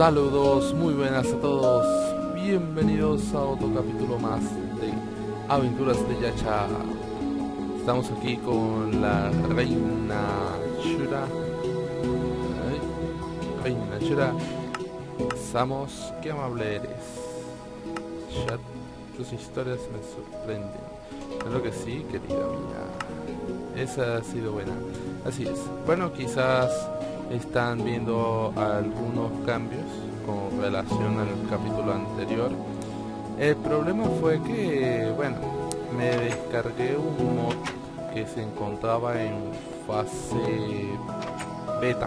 Saludos, muy buenas a todos, bienvenidos a otro capítulo más de Aventuras de Yacha. Estamos aquí con la reina Shura. Reina Shura, Samos, qué amable eres. Chat, tus historias me sorprenden. Claro que sí, querida mía. Esa ha sido buena. Así es. Bueno, quizás están viendo algunos cambios con relación al capítulo anterior. El problema fue que, bueno, me descargué un mod que se encontraba en fase beta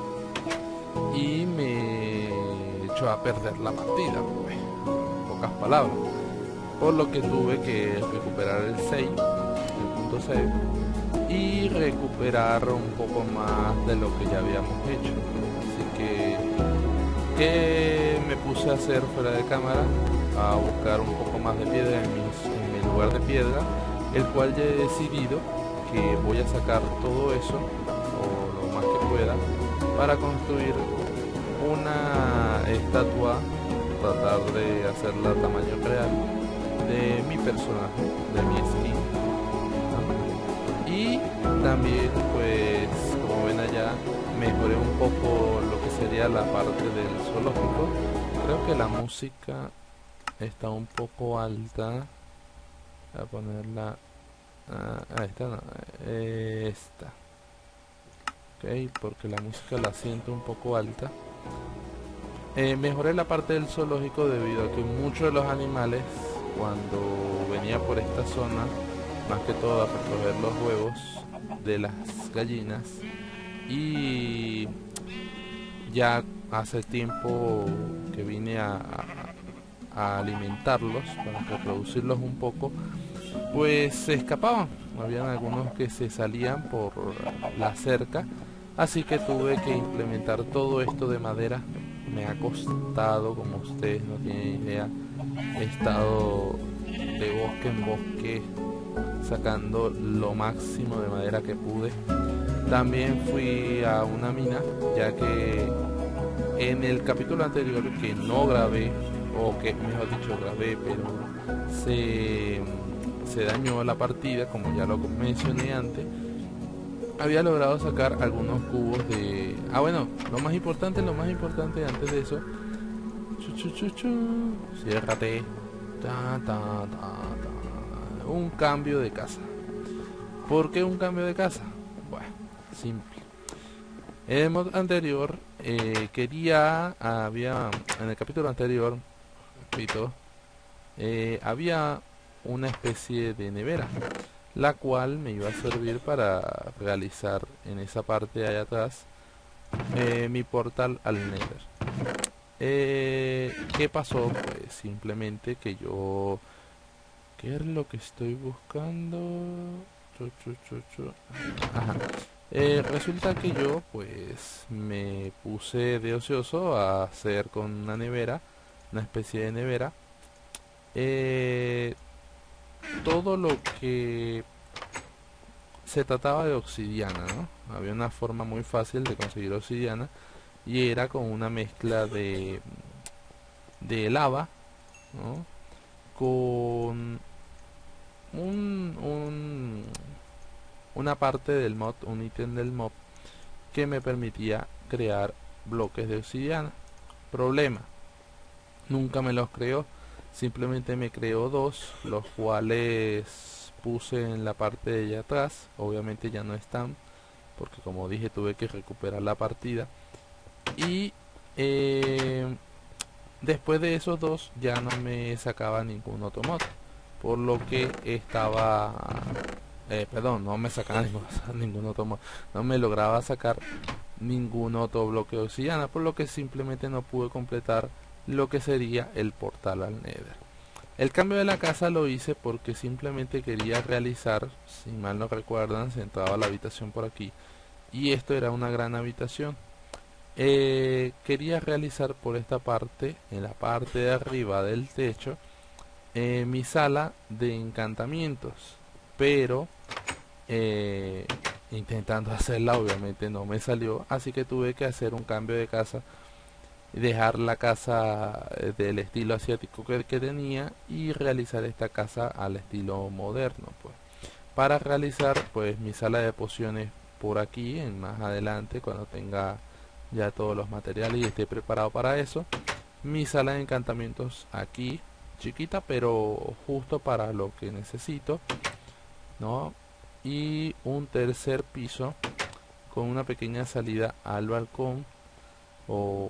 y me echó a perder la partida, pues, en pocas palabras. Por lo que tuve que recuperar el save, el punto save, y recuperar un poco más de lo que ya habíamos hecho. Así que me puse a hacer fuera de cámara, a buscar un poco más de piedra en mi lugar de piedra, el cual ya he decidido que voy a sacar todo eso, o lo más que pueda, para construir una estatua, tratar de hacerla tamaño real, de mi personaje, de mi skin. Y también, pues, como ven allá, mejoré un poco lo que sería la parte del zoológico. Creo que la música está un poco alta. Voy a ponerla... esta no, esta. Ok, porque la música la siento un poco alta. Mejoré la parte del zoológico debido a que muchos de los animales, cuando venía por esta zona, más que todo a recoger los huevos de las gallinas, y ya hace tiempo que vine a alimentarlos para reproducirlos un poco, pues se escapaban. Habían algunos que se salían por la cerca, así que tuve que implementar todo esto de madera. Me ha costado, como ustedes no tienen idea. He estado de bosque en bosque sacando lo máximo de madera que pude. También fui a una mina, ya que en el capítulo anterior, que no grabé, o que mejor dicho grabé, pero se dañó la partida, como ya lo mencioné antes, había logrado sacar algunos cubos de... bueno, lo más importante antes de eso, ciérrate, un cambio de casa. ¿Por qué un cambio de casa? Bueno, simple. En el mod anterior en el capítulo anterior, repito, había una especie de nevera, la cual me iba a servir para realizar en esa parte de allá atrás mi portal al Nether. ¿Qué pasó? Pues simplemente que yo... ¿Qué es lo que estoy buscando? Ajá. Resulta que yo pues me puse de ocioso a hacer con una nevera, una especie de nevera, todo lo que se trataba de obsidiana, ¿no? Había una forma muy fácil de conseguir obsidiana y era con una mezcla de lava, ¿no? Con un una parte del mod, un ítem del mod que me permitía crear bloques de obsidiana. Problema, nunca me los creó, simplemente me creó dos, los cuales puse en la parte de allá atrás. Obviamente ya no están, porque como dije tuve que recuperar la partida. Y después de esos dos ya no me sacaba ningún otro mod, por lo que estaba... perdón, no me sacaba ningún otro mod, no me lograba sacar ningún otro bloque de obsidiana, por lo que simplemente no pude completar lo que sería el portal al Nether. El cambio de la casa lo hice porque simplemente quería realizar, si mal no recuerdan, se entraba a la habitación por aquí, y esto era una gran habitación. Quería realizar por esta parte, en la parte de arriba del techo, mi sala de encantamientos, pero intentando hacerla obviamente no me salió, así que tuve que hacer un cambio de casa dejar la casa del estilo asiático que tenía y realizar esta casa al estilo moderno, pues. Para realizar pues mi sala de pociones por aquí en más adelante cuando tenga ya todos los materiales y esté preparado para eso. Mi sala de encantamientos aquí, chiquita pero justo para lo que necesito, ¿no? Y un tercer piso con una pequeña salida al balcón o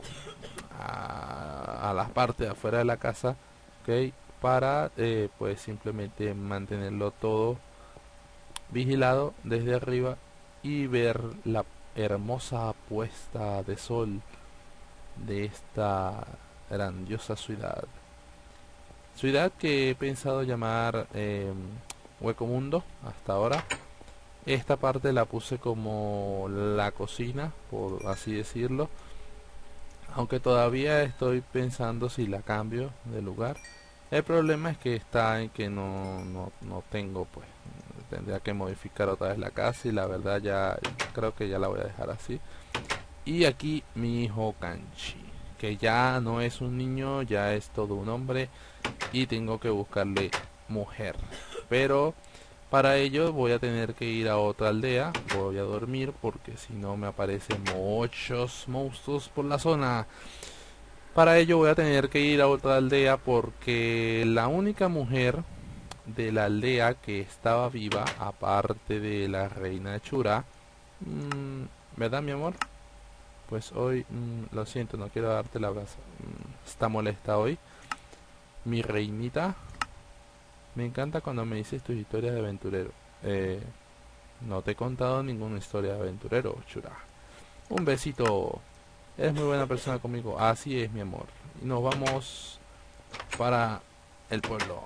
a las partes de afuera de la casa, ¿ok? Para pues simplemente mantenerlo todo vigilado desde arriba y ver la hermosa puesta de sol de esta grandiosa ciudad. Ciudad que he pensado llamar Hueco Mundo hasta ahora. Esta parte la puse como la cocina, por así decirlo. Aunque todavía estoy pensando si la cambio de lugar. El problema es que está en que no tengo, pues. Tendría que modificar otra vez la casa y la verdad ya creo que ya la voy a dejar así. Y aquí mi hijo Kanchi, que ya no es un niño, ya es todo un hombre y tengo que buscarle mujer. Pero para ello voy a tener que ir a otra aldea, voy a dormir porque si no me aparecen muchos monstruos por la zona. Para ello voy a tener que ir a otra aldea porque la única mujer de la aldea que estaba viva, aparte de la reina Chura, ¿verdad mi amor? Pues hoy, lo siento, no quiero darte el abrazo. Está molesta hoy. Mi reinita, me encanta cuando me dices tus historias de aventurero. No te he contado ninguna historia de aventurero, Chura. Un besito. Eres muy buena persona conmigo. Así es, mi amor. Y nos vamos para el pueblo.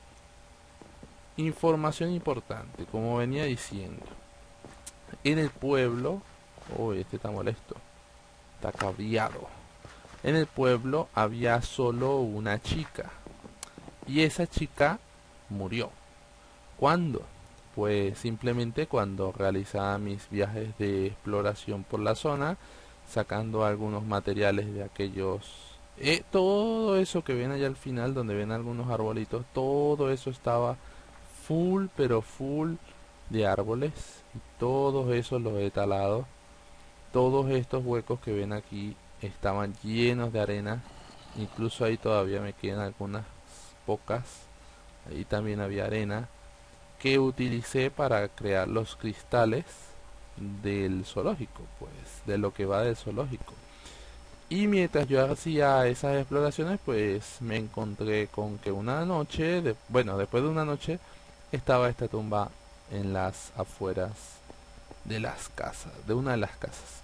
Información importante, como venía diciendo. En el pueblo... Uy, este está molesto. Está cabreado. En el pueblo había solo una chica. Y esa chica murió. ¿Cuándo? Pues simplemente cuando realizaba mis viajes de exploración por la zona, sacando algunos materiales de aquellos... todo eso que ven allá al final, donde ven algunos arbolitos, todo eso estaba full, pero full de árboles. Y todos esos los he talado. Todos estos huecos que ven aquí estaban llenos de arena. Incluso ahí todavía me quedan algunas pocas. Ahí también había arena que utilicé para crear los cristales del zoológico, pues, de lo que va del zoológico. Y mientras yo hacía esas exploraciones, pues me encontré con que una noche, bueno, después de una noche, estaba esta tumba en las afueras de las casas, de una de las casas.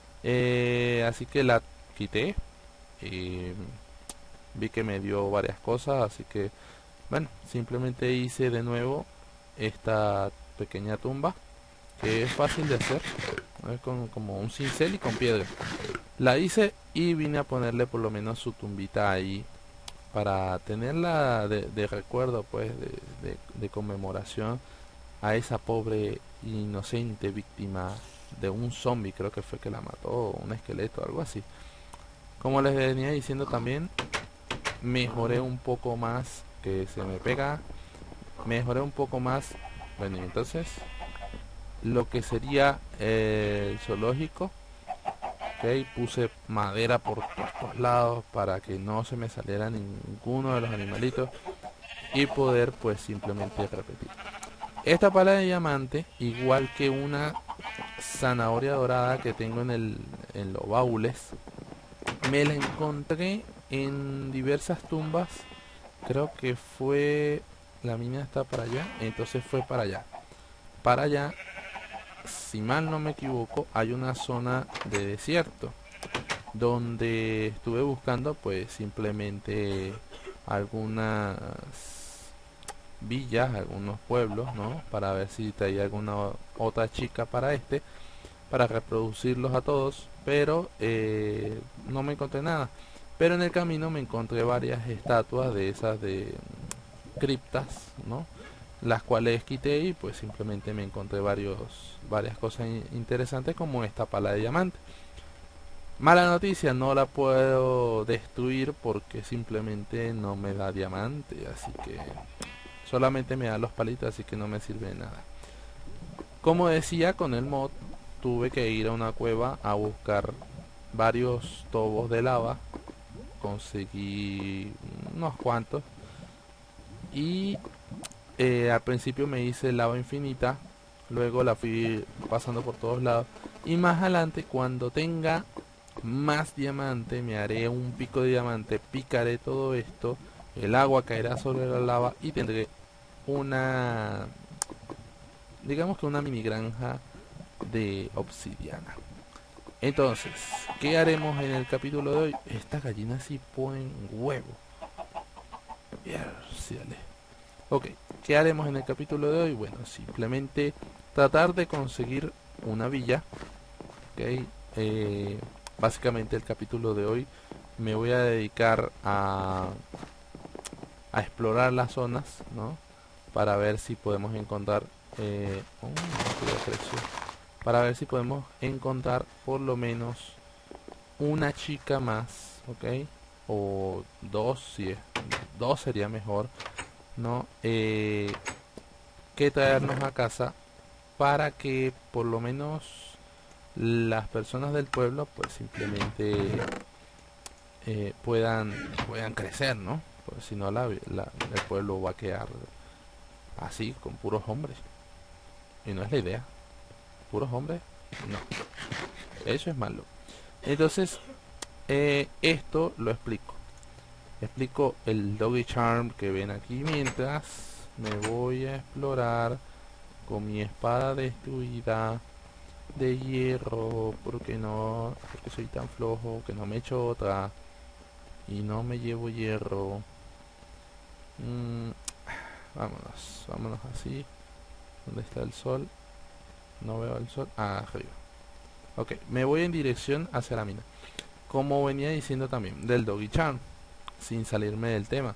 Así que la quité. Y vi que me dio varias cosas, así que bueno, simplemente hice de nuevo esta pequeña tumba que es fácil de hacer, con como un cincel y con piedra. La hice y vine a ponerle por lo menos su tumbita ahí para tenerla de recuerdo, pues, de conmemoración a esa pobre inocente víctima de un zombie, creo que fue que la mató, un esqueleto, algo así. Como les venía diciendo también, mejoré un poco más, que se me pega, mejoré un poco más, bueno, y entonces lo que sería el zoológico, ok, puse madera por todos lados para que no se me saliera ninguno de los animalitos y poder pues simplemente repetir. Esta pala de diamante, igual que una zanahoria dorada que tengo en los baúles, me la encontré en diversas tumbas. Creo que fue... La mina está para allá, entonces fue para allá. Para allá, si mal no me equivoco, hay una zona de desierto donde estuve buscando pues simplemente algunas villas, algunos pueblos, ¿no? Para ver si traía alguna otra chica para reproducirlos a todos, pero no me encontré nada. Pero en el camino me encontré varias estatuas de esas de criptas, ¿no? Las cuales quité y pues simplemente me encontré varias cosas interesantes como esta pala de diamante. Mala noticia, no la puedo destruir porque simplemente no me da diamante, así que solamente me da los palitos, así que no me sirve de nada. Como decía, con el mod tuve que ir a una cueva a buscar varios tobos de lava. Conseguí unos cuantos y al principio me hice lava infinita, luego la fui pasando por todos lados y más adelante cuando tenga más diamante me haré un pico de diamante, picaré todo esto, el agua caerá sobre la lava y tendré una, digamos que una mini granja de obsidiana. Entonces, ¿qué haremos en el capítulo de hoy? Estas gallinas sí ponen huevo. Miérciale. Ok, ¿qué haremos en el capítulo de hoy? Bueno, simplemente tratar de conseguir una villa. Ok, básicamente el capítulo de hoy me voy a dedicar a explorar las zonas, ¿no? Para ver si podemos encontrar... para ver si podemos encontrar por lo menos una chica más, ¿ok? O dos, si es, dos sería mejor, ¿no? Que traernos a casa para que por lo menos las personas del pueblo pues simplemente puedan crecer, ¿no? Pues si no el pueblo va a quedar así, con puros hombres. Y no es la idea. ¿Puros hombres? No. Eso es malo. Entonces, esto lo explico. Explico el Doggy Charm que ven aquí mientras me voy a explorar con mi espada destruida de hierro. Porque no, porque soy tan flojo que no me echo otra y no me llevo hierro. Vámonos, vámonos así. ¿Dónde está el sol? No veo el sol. Ah, arriba. Ok, me voy en dirección hacia la mina. Como venía diciendo también, del Doggy Charm, sin salirme del tema.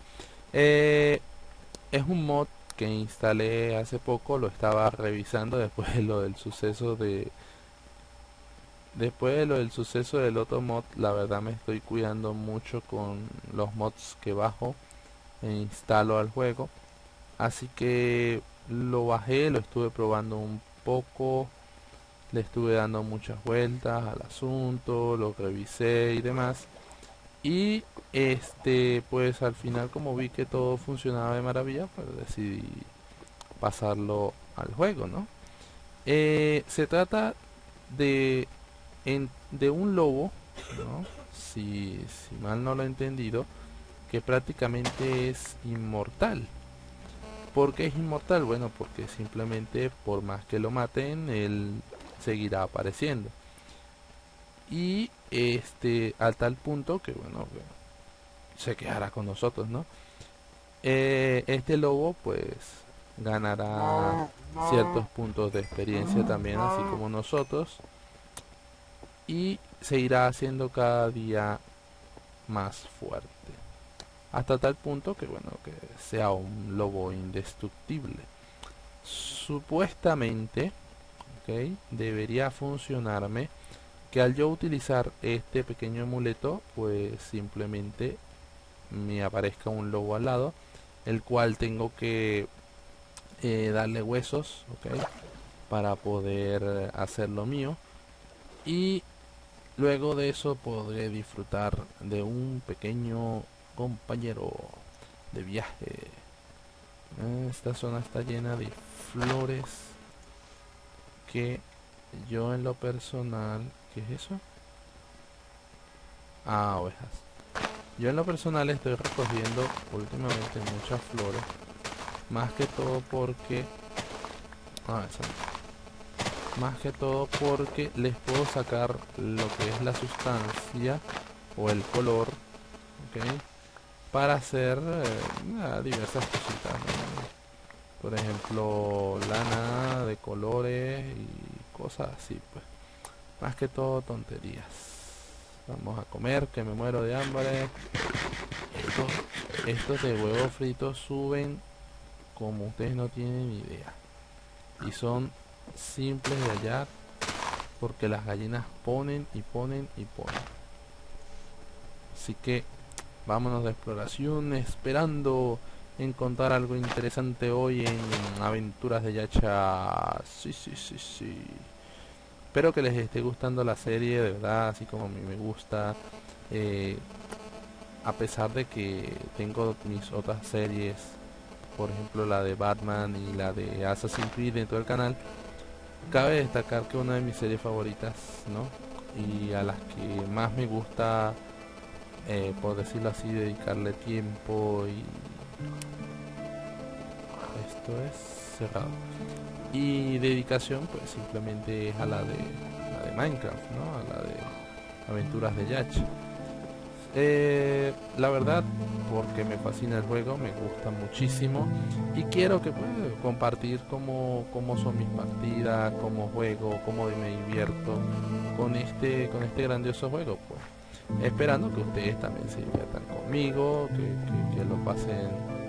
Es un mod que instalé hace poco, lo estaba revisando después de lo del suceso de... Después de lo del suceso del otro mod, la verdad me estoy cuidando mucho con los mods que bajo e instalo al juego. Así que lo bajé, lo estuve probando un poco, le estuve dando muchas vueltas al asunto, lo revisé y demás. Y pues al final como vi que todo funcionaba de maravilla, pues decidí pasarlo al juego, ¿no? Se trata de, de un lobo, ¿no? Si mal no lo he entendido, que prácticamente es inmortal. ¿Por qué es inmortal? Bueno, porque simplemente por más que lo maten, él seguirá apareciendo. Y al tal punto que bueno, que se quedará con nosotros, ¿no? Este lobo pues ganará ciertos puntos de experiencia también, así como nosotros, y se irá haciendo cada día más fuerte, hasta tal punto que bueno, que sea un lobo indestructible. Supuestamente, ok, debería funcionarme que al yo utilizar este pequeño amuleto, pues simplemente me aparezca un lobo al lado, el cual tengo que darle huesos, ok, para poder hacer lo mío, y luego de eso podré disfrutar de un pequeño compañero de viaje. Esta zona está llena de flores que yo en lo personal... ¿Qué es eso? Ah, ovejas. Yo en lo personal estoy recogiendo últimamente muchas flores. Más que todo porque... Ah, esa no. Más que todo porque les puedo sacar lo que es la sustancia o el color, ¿ok? Para hacer diversas cositas, ¿no? Por ejemplo, lana de colores y cosas así, pues. Más que todo tonterías. Vamos a comer, que me muero de hambre. Estos de huevo frito suben como ustedes no tienen ni idea. Y son simples de hallar. porque las gallinas ponen y ponen y ponen. Así que vámonos de exploración, esperando encontrar algo interesante hoy en Aventuras de Yacha. Sí, sí, sí, sí. Espero que les esté gustando la serie, de verdad, así como a mí me gusta. Eh, a pesar de que tengo mis otras series, por ejemplo la de Batman y la de Assassin's Creed dentro del canal, cabe destacar que una de mis series favoritas, ¿no? Y a las que más me gusta, por decirlo así, dedicarle tiempo y esto es cerrado. Y dedicación, pues simplemente es a la de Minecraft, ¿no? A la de Aventuras de Yach. La verdad, porque me fascina el juego, me gusta muchísimo y quiero que pues, compartir cómo son mis partidas, cómo juego, cómo me divierto con este grandioso juego, pues esperando que ustedes también se diviertan conmigo, que lo pasen,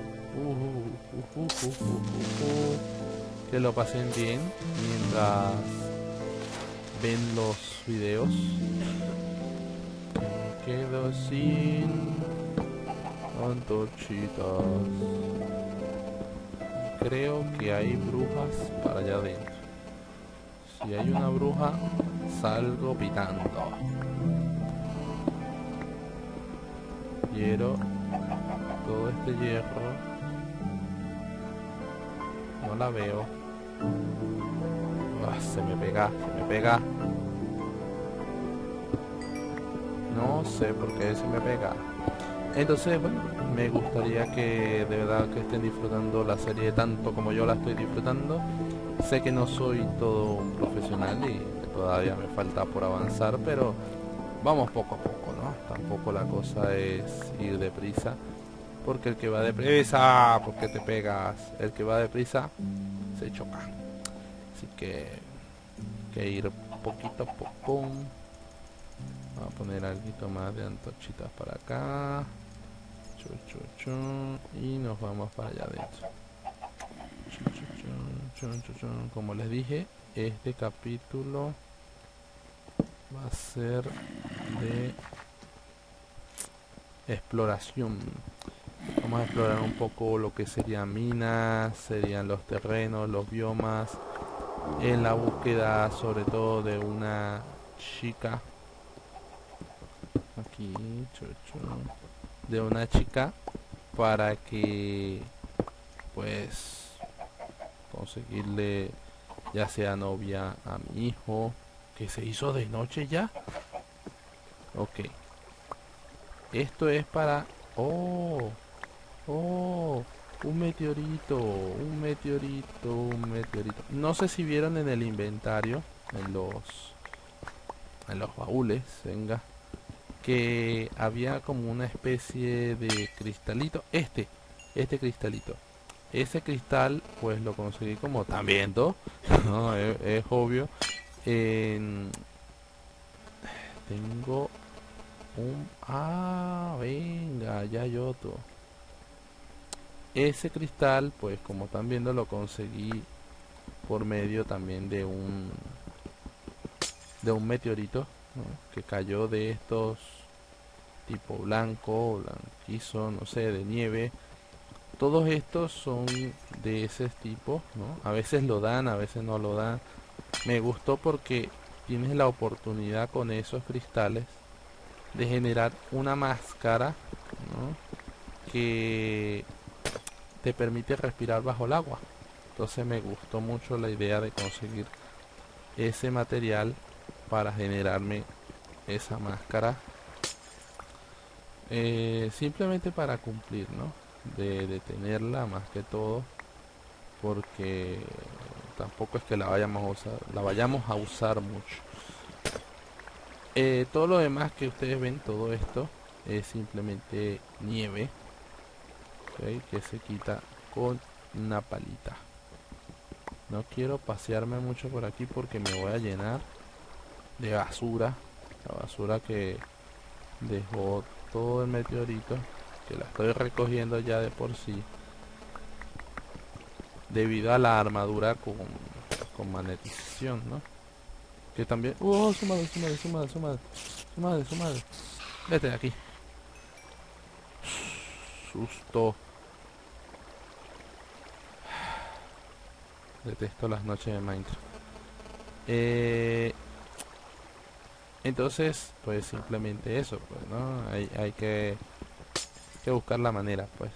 que lo pasen bien mientras ven los videos. Quedo sin antorchitas. Creo que hay brujas para allá adentro. Si hay una bruja, salgo pitando. Quiero todo este hierro. No la veo. Se me pega, se me pega. No sé por qué se me pega. Entonces, bueno, me gustaría que de verdad que estén disfrutando la serie tanto como yo la estoy disfrutando. Sé que no soy todo un profesional y que todavía me falta por avanzar, pero vamos poco a poco, ¿no? Tampoco la cosa es ir deprisa, porque el que va deprisa, porque te pegas, el que va deprisa se choca. Así que ir poquito a poco. Vamos a poner algo más de antorchitas para acá. Y nos vamos para allá adentro. Como les dije, este capítulo va a ser de exploración. Vamos a explorar un poco lo que serían minas, serían los terrenos, los biomas, en la búsqueda sobre todo de una chica. Aquí, de una chica para que pues conseguirle ya sea novia a mi hijo, que se hizo de noche ya. Ok, esto es para un meteorito, un meteorito, un meteorito. No sé si vieron en el inventario, en los baúles, venga, que había como una especie de cristalito, este cristalito. Ese cristal pues lo conseguí, como están viendo, no, es obvio. Tengo venga, ya hay otro. Ese cristal pues como están viendo lo conseguí por medio también de un meteorito, ¿no? Que cayó de estos tipo blanco, blanquizo, no sé, de nieve. Todos estos son de ese tipo, ¿no? A veces lo dan, a veces no lo dan. Me gustó porque tienes la oportunidad con esos cristales de generar una máscara, ¿no? Que te permite respirar bajo el agua. Entonces me gustó mucho la idea de conseguir ese material para generarme esa máscara, simplemente para cumplir, ¿no? De tenerla más que todo, porque tampoco es que la vayamos a usar mucho. Todo lo demás que ustedes ven, todo esto es simplemente nieve, ¿okay? Que se quita con una palita. No quiero pasearme mucho por aquí porque me voy a llenar de basura, la basura que dejó todo el meteorito, que la estoy recogiendo ya de por sí, debido a la armadura con magnetización, ¿no? Que también... ¡Oh, su madre, su madre, su madre, su madre! Su madre, su madre. Vete de aquí. Susto. Detesto las noches de Minecraft. Entonces, pues simplemente eso, pues, ¿no? Hay que buscar la manera, pues,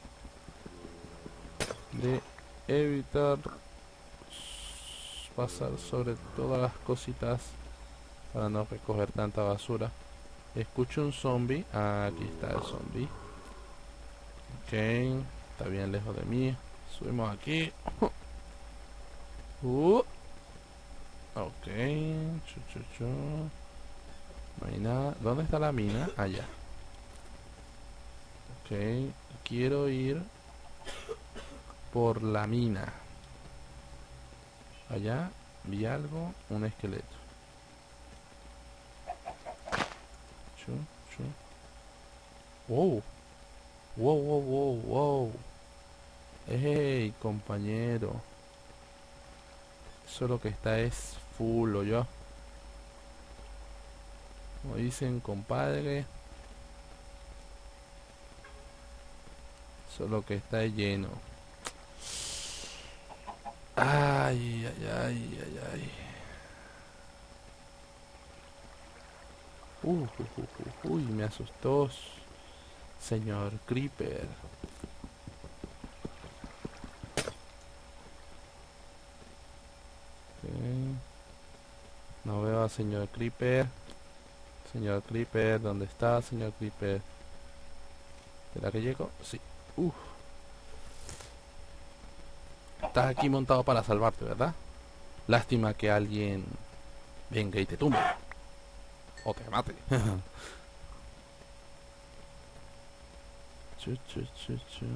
de evitar pasar sobre todas las cositas para no recoger tanta basura. Escucho un zombie. Ah, aquí está el zombie. Ok, está bien lejos de mí. Subimos aquí. Ok, chu, chu, chu. No hay nada. ¿Dónde está la mina? Allá. Ok, quiero ir por la mina. Allá vi algo, un esqueleto. Chu, chu. Wow, wow, wow, wow, wow. Hey, compañero. Eso lo que está es full, o yo. Como dicen, compadre. Solo que está lleno. Ay, ay, ay, ay, ay. Uy, me asustó, señor Creeper. Ok. No veo a señor Creeper. Señor Creeper, ¿dónde está, señor Creeper? ¿Será que llego? Sí. Uf. Estás aquí montado para salvarte, ¿verdad? Lástima que alguien venga y te tumbe. O te mate. Chu, chu, chu, chu.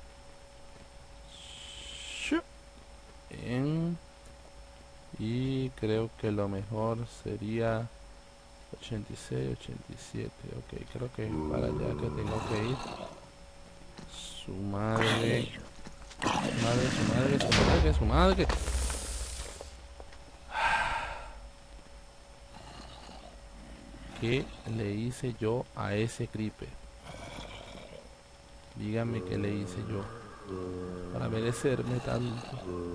Shu. Bien. Y creo que lo mejor sería 86, 87. Ok, creo que es para allá que tengo que ir. Su madre. Su madre, su madre, su madre, su madre. ¿Qué le hice yo a ese creeper? Dígame qué le hice yo para merecerme tanto.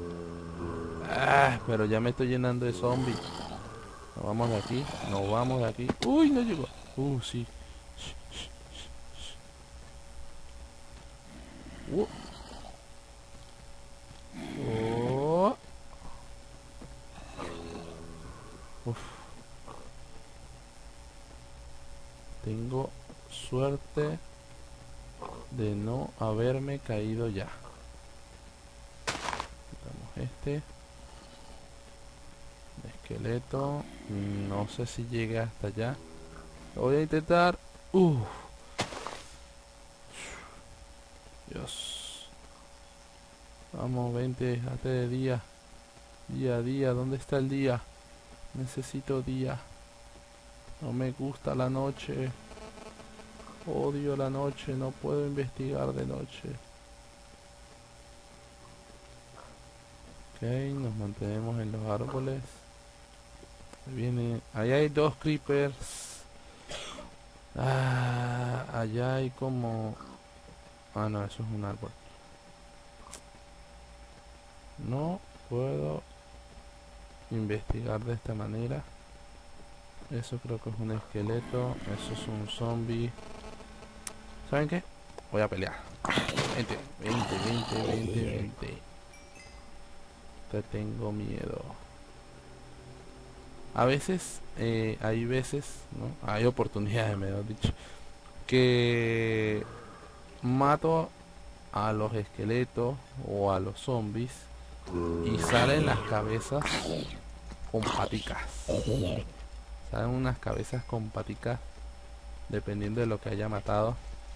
Ah, pero ya me estoy llenando de zombies. Nos vamos de aquí, nos vamos de aquí. Uy, no llegó. Sí. Uh. Oh. Uf. Tengo suerte de no haberme caído ya. Quitamos este esqueleto. No sé si llegue hasta allá. Lo voy a intentar. Dios. Vamos, 20, hazte de día. Día a día, ¿dónde está el día? Necesito día. No me gusta la noche. Odio la noche, no puedo investigar de noche. Ok, nos mantenemos en los árboles. Viene. Ahí hay dos creepers. Allá hay como... Ah, no, eso es un árbol. No puedo investigar de esta manera. Eso creo que es un esqueleto. Eso es un zombie. ¿Saben qué? Voy a pelear. 20, 20, 20, 20, 20. Te tengo miedo. A veces, hay veces, ¿no? Hay oportunidades, mejor dicho, que mato a los esqueletos o a los zombies y salen las cabezas con paticas. Salen unas cabezas con paticas dependiendo de lo que haya matado.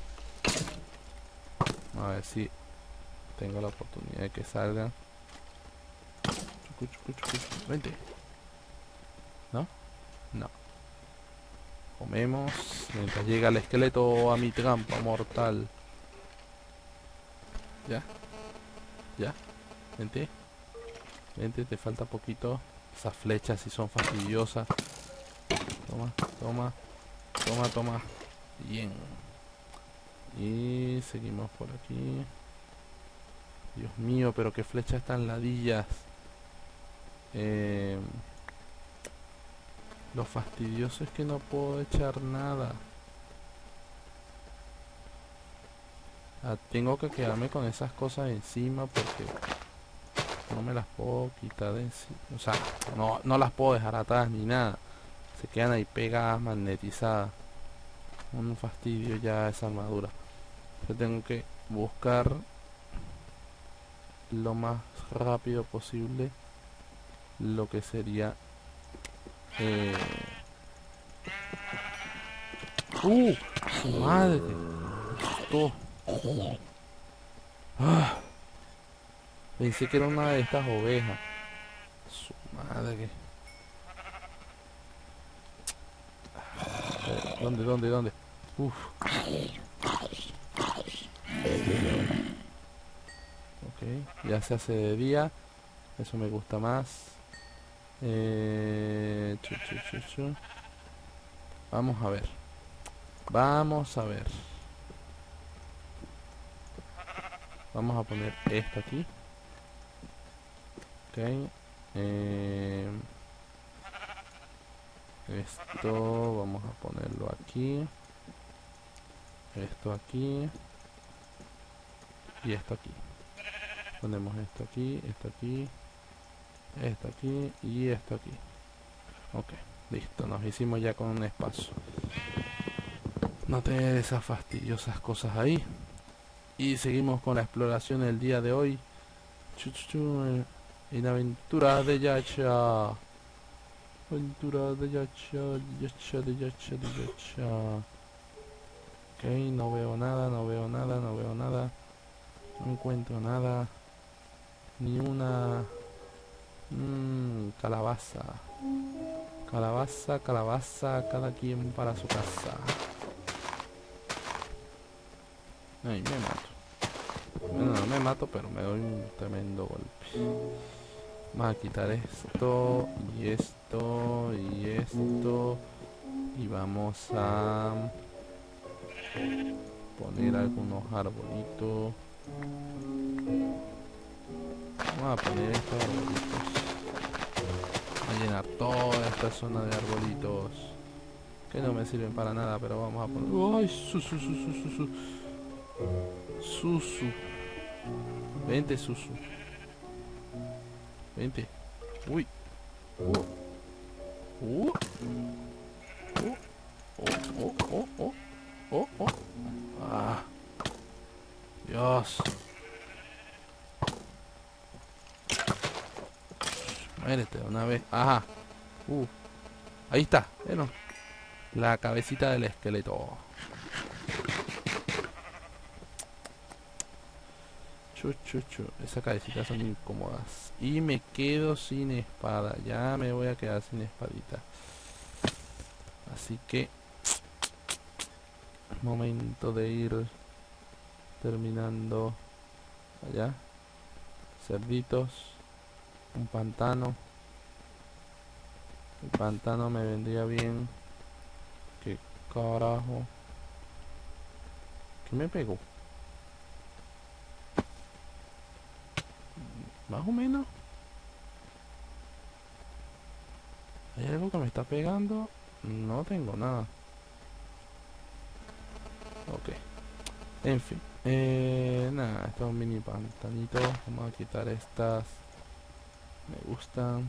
A ver si tengo la oportunidad de que salgan. Chucu, chucu, chucu, chucu. Vente. ¿No? No. Comemos mientras llega el esqueleto a mi trampa mortal. Ya, ya. Vente. Vente, te falta poquito. Esas flechas sí son fastidiosas. Toma, toma, toma, toma. Bien. Y seguimos por aquí. Dios mío, pero qué flechas tan ladillas. Lo fastidioso es que no puedo echar nada. Tengo que quedarme con esas cosas encima porque no me las puedo quitar de encima. O sea, no las puedo dejar atadas ni nada. Se quedan ahí pegadas, magnetizadas. Un fastidio ya esa armadura. Yo tengo que buscar lo más rápido posible lo que sería eh... ¡Su madre! Todo. ¡Ah! Pensé que era una de estas ovejas. Su madre. ¿Dónde? Uf. Ok, ya se hace de día. Eso me gusta más. Chu. Vamos a ver. Vamos a ver. Vamos a poner esto aquí. Ok. Esto vamos a ponerlo aquí. Esto aquí. Y esto aquí. Ponemos esto aquí, esto aquí, esto aquí y esto aquí. Ok, listo. Nos hicimos ya con un espacio. No tener esas fastidiosas cosas ahí. Y seguimos con la exploración el día de hoy. En aventuras de Yacha. Aventuras de Yacha. Ok, no veo nada. No encuentro nada. Ni una... calabaza. Calabaza, cada quien para su casa. Ay, me mato. Bueno, no me mato, pero me doy un tremendo golpe. Vamos a quitar esto, y esto, y esto. Y vamos a poner algunos arbolitos. Vamos a poner estos arbolitos. A llenar toda esta zona de arbolitos. Que no me sirven para nada, pero vamos a poner... ¡Ay! Susu. Vente, Susu. Vente. Uy. Oh. Ah. Dios. Muérete de una vez. Ajá. Ahí está. Bueno. La cabecita del esqueleto. Esas cabecitas son incómodas. Y me quedo sin espada. Ya me voy a quedar sin espadita. Así que... momento de ir terminando allá. Cerditos. Un pantano. El pantano me vendría bien. ¿Qué carajo? ¿Qué me pegó? Más o menos. ¿Hay algo que me está pegando? No tengo nada. Ok. En fin. Nada, estos mini pantanitos. Vamos a quitar estas. Me gustan.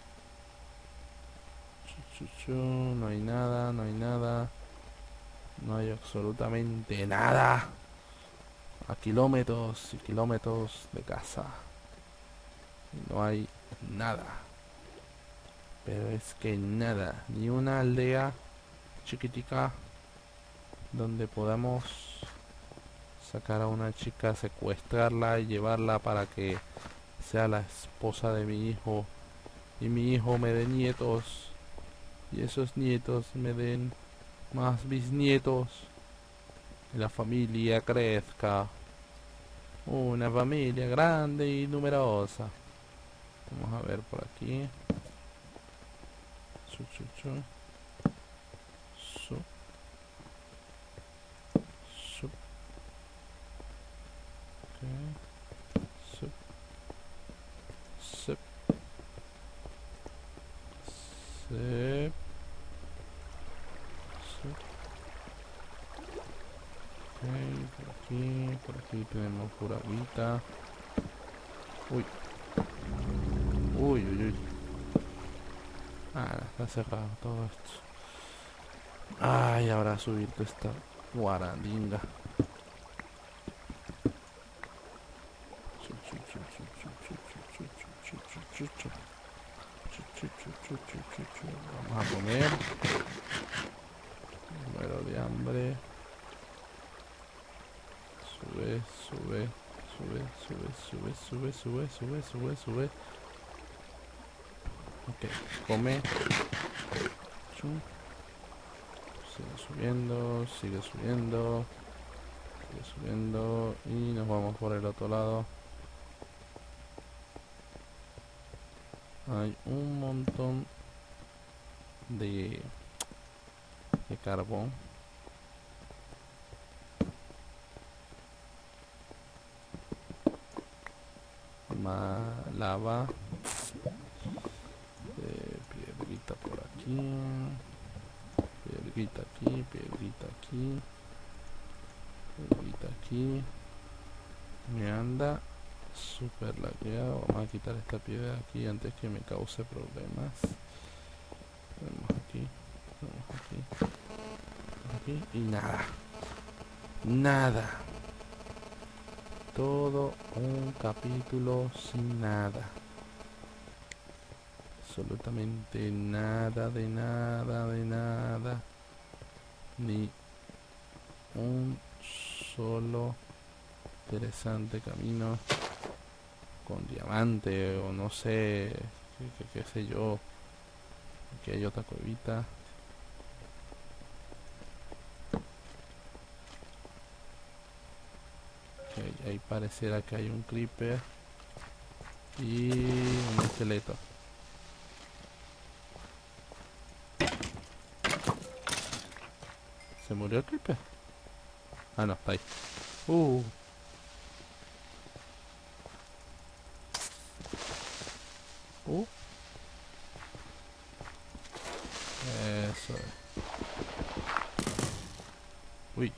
No hay nada, no hay nada. No hay absolutamente nada. A kilómetros y kilómetros de casa. Y no hay nada. Pero es que nada. Ni una aldea chiquitica donde podamos sacar a una chica, secuestrarla y llevarla para que sea la esposa de mi hijo. Y mi hijo me dé nietos. Y esos nietos me den más bisnietos. Y la familia crezca. Una familia grande y numerosa. Vamos a ver por aquí. chu. Su. Su. Ok. Su. Su. Su. Su. Ok, por aquí tenemos pura agüita. Uy, uy. Ah, está cerrado todo esto. Ay, ahora subirte esta guarandinga. Vamos a comer. Muero de hambre. Sube. Ok, come. Chum. Sigue subiendo y nos vamos por el otro lado. Hay un montón de carbón. Lava. Piedrita por aquí. Piedrita aquí. Piedrita aquí. Me anda súper lagueado. Vamos a quitar esta piedra aquí antes que me cause problemas. Vamos aquí. Y nada. Todo un capítulo sin nada. Absolutamente nada de nada. Ni un solo interesante camino con diamante o no sé, qué sé yo. Aquí hay otra cuevita. Okay, ahí pareciera que hay un creeper y un esqueleto. ¿Se murió el creeper? Ah, no, está ahí. Uh. Eso. Uy.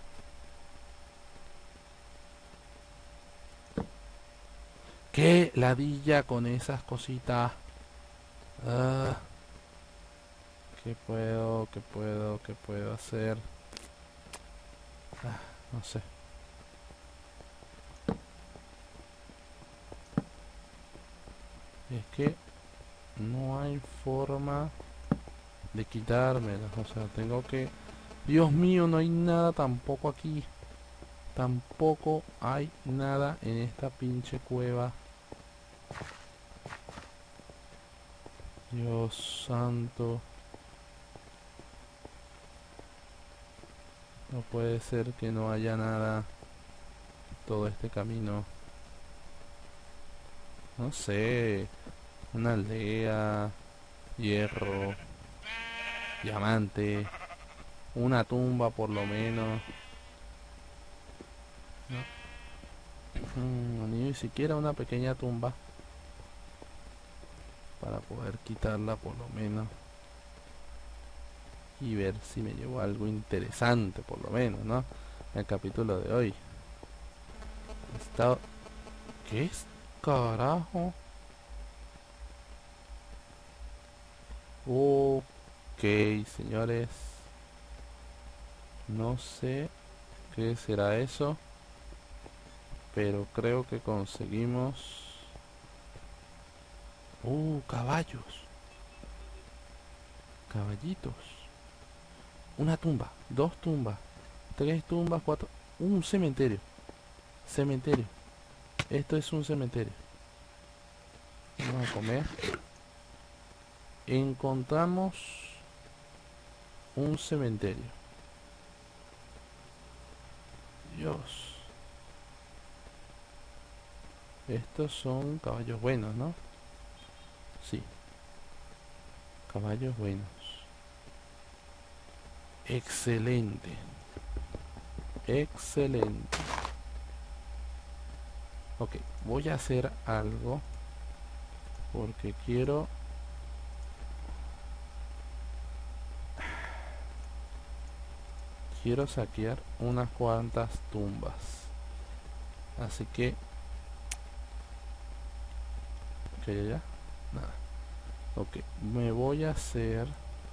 Qué ladilla con esas cositas. Ah, ¿qué puedo hacer? Ah, no sé. Es que no hay forma de quitármelas. O sea, tengo que... Dios mío, no hay nada tampoco aquí. Tampoco hay nada en esta pinche cueva. Dios santo. No puede ser que no haya nada todo este camino. No sé. Una aldea. Hierro. Diamante. Una tumba por lo menos. No. Ni siquiera una pequeña tumba. Para poder quitarla por lo menos. Y ver si me llevo algo interesante por lo menos, ¿no? El capítulo de hoy. Está... ¿Qué es? Carajo. Ok, señores. No sé qué será eso. Pero creo que conseguimos... caballos. Caballitos. Una tumba, dos tumbas, tres tumbas, cuatro... Un cementerio. Cementerio. Esto es un cementerio. Vamos a comer. Encontramos un cementerio. Dios. Estos son caballos buenos, ¿no? Sí. Caballos buenos. Excelente. Excelente. Ok, voy a hacer algo porque quiero saquear unas cuantas tumbas. Así que ya, nada. Ok, me voy a hacer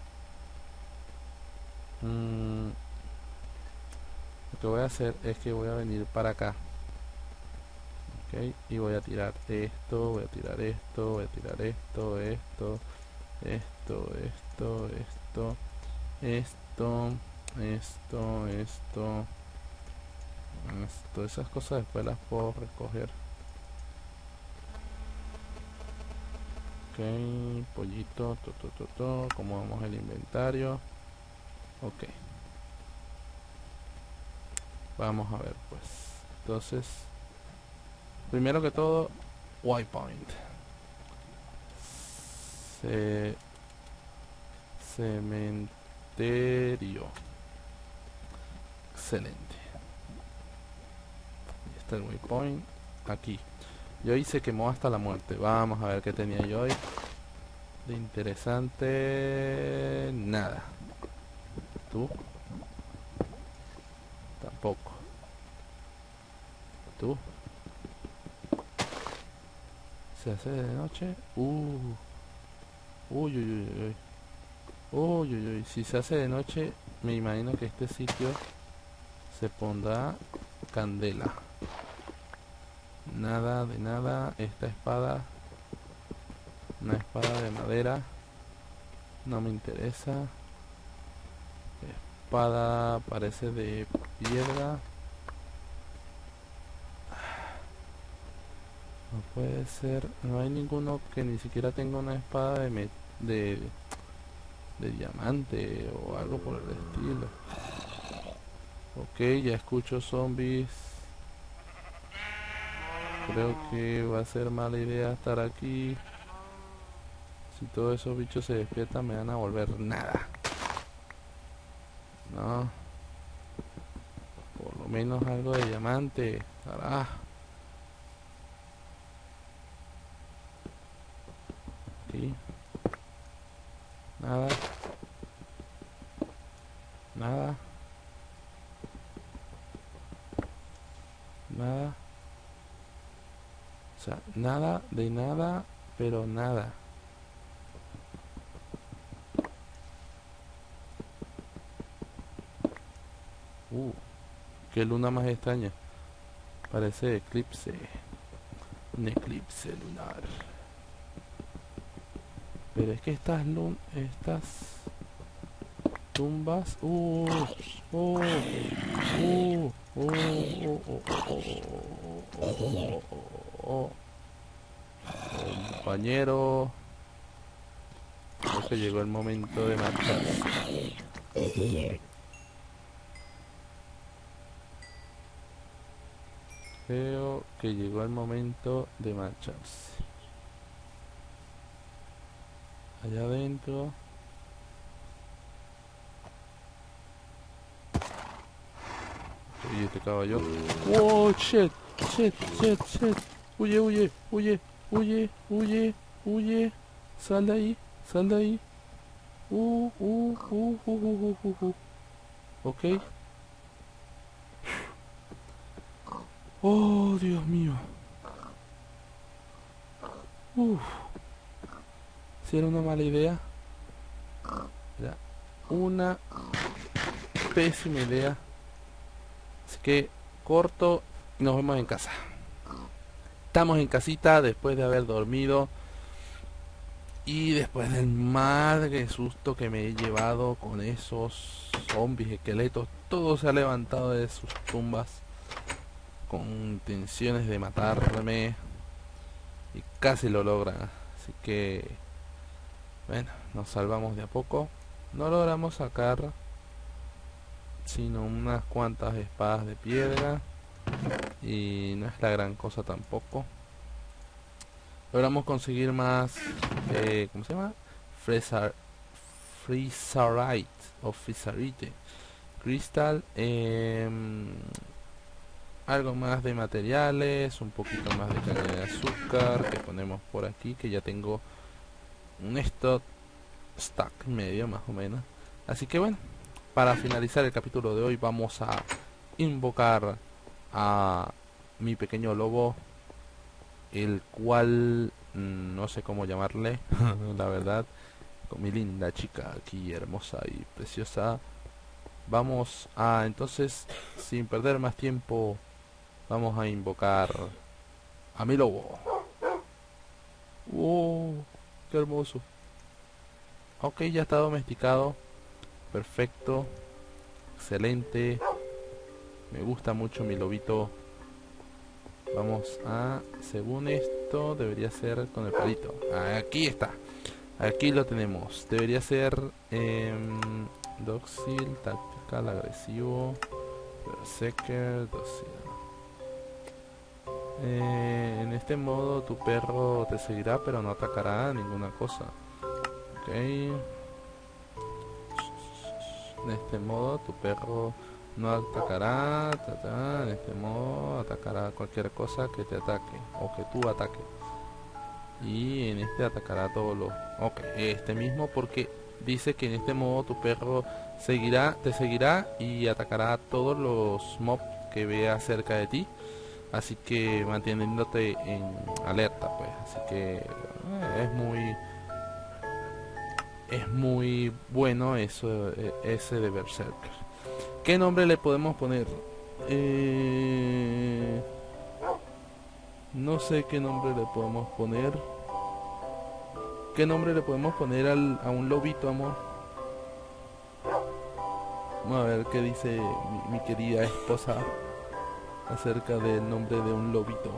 lo que voy a hacer es que voy a venir para acá. Ok, y voy a tirar esto, voy a tirar esto, voy a tirar esto, esto, esto, esto, esto, esto, esto, esas cosas después las puedo recoger. Ok, pollito, acomodamos el inventario. Ok, vamos a ver pues. Entonces, primero que todo, waypoint. Cementerio. Excelente. Está el waypoint aquí. Y hoy se quemó hasta la muerte. Vamos a ver qué tenía yo hoy de interesante. Nada. Tú tampoco. Tú. Se hace de noche. Uy, uy, uy, uy. Uy, uy, uy. Si se hace de noche, me imagino que este sitio se pondrá candela. Nada de nada. Esta espada, una espada de madera, no me interesa. Espada parece de piedra. No puede ser. No hay ninguno que ni siquiera tenga una espada de diamante o algo por el estilo. Ok, ya escucho zombies. Creo que va a ser mala idea estar aquí. Si todos esos bichos se despiertan me van a volver nada. No. Por lo menos algo de diamante. Carajo. Aquí. Nada. Nada. Nada. O sea, nada de nada, pero nada. Qué luna más extraña. Parece eclipse. Un eclipse lunar. Pero es que estas tumbas. Compañero. Creo que llegó el momento de marcharse. Creo que llegó el momento de marcharse. Allá adentro. Y este caballo. ¡Oh, shit! ¡Shit, shit, shit! ¡Huye, huye, huye, huye, huye, huye! ¡Sal de ahí! ¡Sal de ahí! Ok. ¡Oh, Dios mío! Si era una mala idea. Era una pésima idea. Así que corto y nos vemos en casa. Estamos en casita después de haber dormido y después del madre susto que me he llevado con esos zombies, esqueletos. Todo se ha levantado de sus tumbas con intenciones de matarme y casi lo logran. Así que bueno, nos salvamos de a poco. No logramos sacar sino unas cuantas espadas de piedra y no es la gran cosa tampoco. Logramos conseguir más ¿cómo se llama? Freezerite o Freezerite Crystal. Algo más de materiales, un poquito más de caña de azúcar que ponemos por aquí, que ya tengo un stack medio más o menos. Así que bueno, para finalizar el capítulo de hoy vamos a invocar a mi pequeño lobo, el cual no sé cómo llamarle, la verdad, con mi linda chica aquí, hermosa y preciosa. Vamos a, entonces, sin perder más tiempo, vamos a invocar a mi lobo. ¡Oh! ¡Qué hermoso! Ok, ya está domesticado. Perfecto. Excelente. Me gusta mucho mi lobito. Vamos a, según esto, debería ser con el palito. Aquí está. Aquí lo tenemos. Debería ser dócil, tactical, agresivo, berserker, dócil. En este modo tu perro te seguirá pero no atacará ninguna cosa. Ok. En este modo tu perro no atacará, en este modo atacará cualquier cosa que te ataque o que tú ataques. Y en este atacará todos los... Ok, este mismo porque dice que en este modo tu perro te seguirá y atacará a todos los mobs que vea cerca de ti. Así que manteniéndote en alerta, pues. Así que es muy bueno eso, ese de Berserker. ¿Qué nombre le podemos poner? No sé qué nombre le podemos poner. ¿Qué nombre le podemos poner a un lobito, amor? Vamos a ver qué dice mi querida esposa acerca del nombre de un lobito.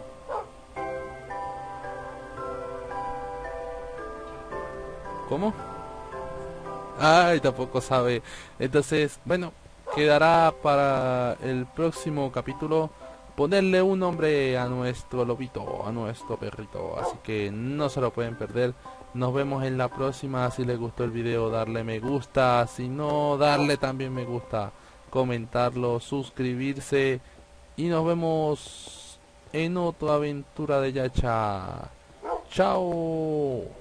¿Cómo? Ay, tampoco sabe. Entonces, bueno, quedará para el próximo capítulo ponerle un nombre a nuestro lobito, a nuestro perrito. Así que no se lo pueden perder. Nos vemos en la próxima. Si les gustó el video, darle me gusta. Si no, darle también me gusta. Comentarlo, suscribirse. Y nos vemos en otra aventura de Yacha. Chao.